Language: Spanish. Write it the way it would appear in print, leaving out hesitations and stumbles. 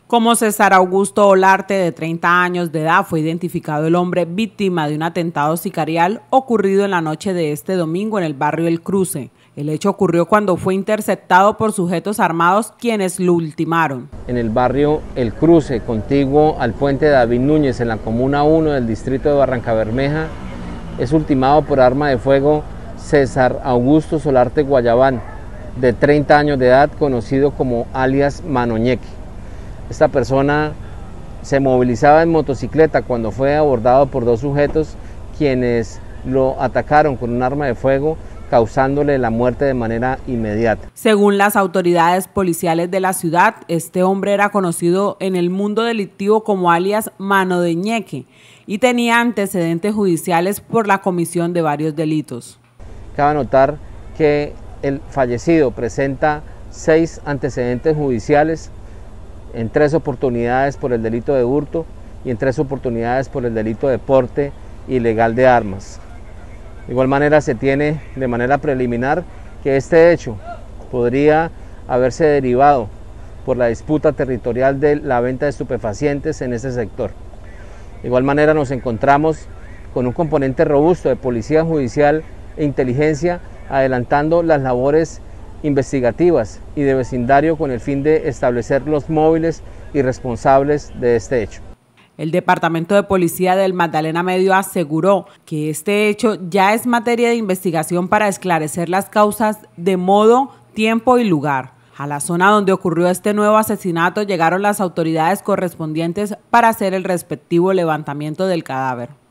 Como César Augusto Olarte, de 30 años de edad, fue identificado el hombre víctima de un atentado sicarial ocurrido en la noche de este domingo en el barrio El Cruce. El hecho ocurrió cuando fue interceptado por sujetos armados quienes lo ultimaron. En el barrio El Cruce, contiguo al puente David Núñez, en la comuna 1 del distrito de Barrancabermeja, es ultimado por arma de fuego César Augusto Olarte Guayabán, de 30 años de edad, conocido como alias Mano Ñeque. Esta persona se movilizaba en motocicleta cuando fue abordado por dos sujetos quienes lo atacaron con un arma de fuego, causándole la muerte de manera inmediata. Según las autoridades policiales de la ciudad, este hombre era conocido en el mundo delictivo como alias Mano de Ñeque y tenía antecedentes judiciales por la comisión de varios delitos. Cabe notar que el fallecido presenta 6 antecedentes judiciales, en 3 oportunidades por el delito de hurto y en 3 oportunidades por el delito de porte ilegal de armas. De igual manera se tiene de manera preliminar que este hecho podría haberse derivado por la disputa territorial de la venta de estupefacientes en ese sector. De igual manera nos encontramos con un componente robusto de policía judicial e inteligencia adelantando las labores investigativas y de vecindario con el fin de establecer los móviles y responsables de este hecho. El Departamento de Policía del Magdalena Medio aseguró que este hecho ya es materia de investigación para esclarecer las causas de modo, tiempo y lugar. A la zona donde ocurrió este nuevo asesinato llegaron las autoridades correspondientes para hacer el respectivo levantamiento del cadáver.